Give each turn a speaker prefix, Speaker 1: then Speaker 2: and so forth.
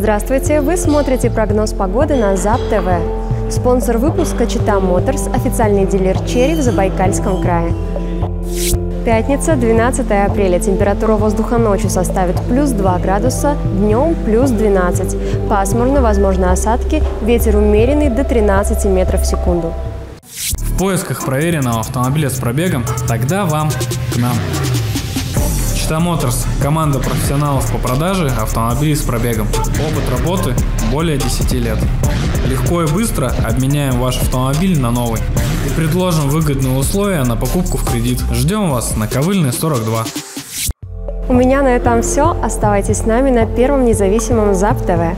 Speaker 1: Здравствуйте! Вы смотрите прогноз погоды на ЗАП ТВ. Спонсор выпуска Чита Моторс, официальный дилер Черри в Забайкальском крае. Пятница, 12 апреля. Температура воздуха ночью составит плюс 2 градуса, днем плюс 12. Пасмурно, возможны осадки, ветер умеренный до 13 метров в секунду.
Speaker 2: В поисках проверенного автомобиля с пробегом? Тогда вам к нам. Чита Моторс – команда профессионалов по продаже автомобилей с пробегом. Опыт работы более 10 лет. Легко и быстро обменяем ваш автомобиль на новый. И предложим выгодные условия на покупку в кредит. Ждем вас на Ковыльной 42.
Speaker 1: У меня на этом все. Оставайтесь с нами на первом независимом ЗАП ТВ.